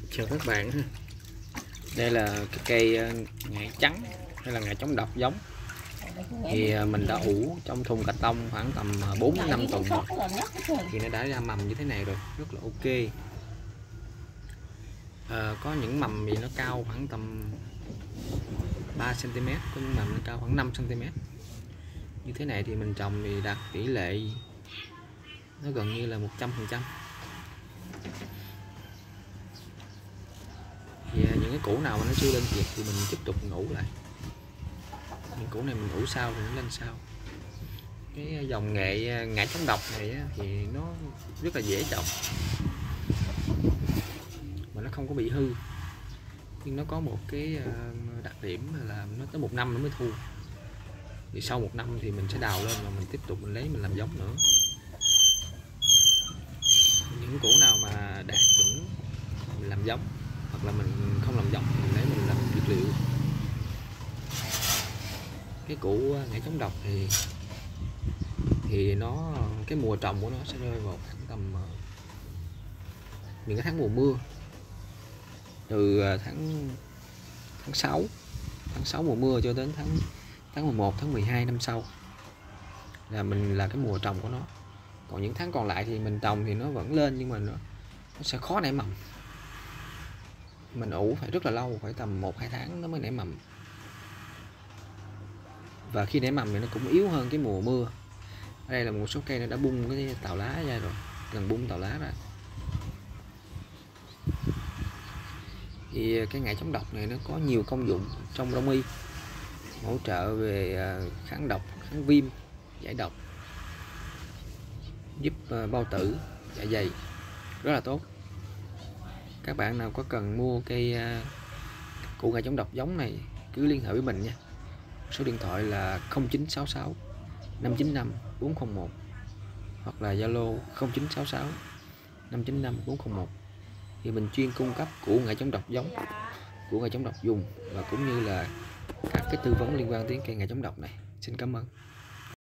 Chào các bạn ha. Đây là cái cây ngải trắng hay là ngải chống độc giống. Thì mình đã ủ trong thùng cà tông khoảng tầm 4 đến 5 tuần rồi. Thì nó đã ra mầm như thế này rồi, rất là ok. Có những mầm thì nó cao khoảng tầm 3 cm, có những mầm nó cao khoảng 5 cm. Như thế này thì mình trồng thì đạt tỷ lệ nó gần như là 100%. Thì những cái củ nào mà nó chưa lên kịp thì mình tiếp tục ủ lại. Những củ này mình ủ sau thì nó lên sau. Cái dòng nghệ ngải chống độc này thì nó rất là dễ trồng mà nó không có bị hư, nhưng nó có một cái đặc điểm là nó tới 1 năm nó mới thu. Thì sau 1 năm thì mình sẽ đào lên và mình tiếp tục mình lấy mình làm giống nữa. Những củ nào mà đạt chuẩn mình làm giống, hoặc là mình không làm giống mình lấy mình làm dược liệu. Cái củ ngải chống độc thì nó cái mùa trồng của nó sẽ rơi vào khoảng tầm những cái tháng mùa mưa, từ tháng 6 mùa mưa cho đến tháng 11 tháng 12 năm sau là cái mùa trồng của nó. Còn những tháng còn lại thì mình trồng thì nó vẫn lên, nhưng mà nó sẽ khó nảy mầm. Mình ủ phải rất là lâu, phải tầm 1-2 tháng nó mới nảy mầm. Và khi nảy mầm thì nó cũng yếu hơn cái mùa mưa. Ở đây là một số cây nó đã bung cái tàu lá ra rồi, gần bung tàu lá ra. Thì cái ngải chống độc này nó có nhiều công dụng trong đông y, hỗ trợ về kháng độc, kháng viêm, giải độc, giúp bao tử, dạ dày, rất là tốt. Các bạn nào có cần mua cây củ ngải chống độc giống này cứ liên hệ với mình nha. Số điện thoại là 0966 595 401 hoặc là Zalo 0966 595 401. Thì mình chuyên cung cấp củ ngải chống độc giống, củ ngải chống độc dùng, và cũng như là các cái tư vấn liên quan đến cây ngải chống độc này. Xin cảm ơn.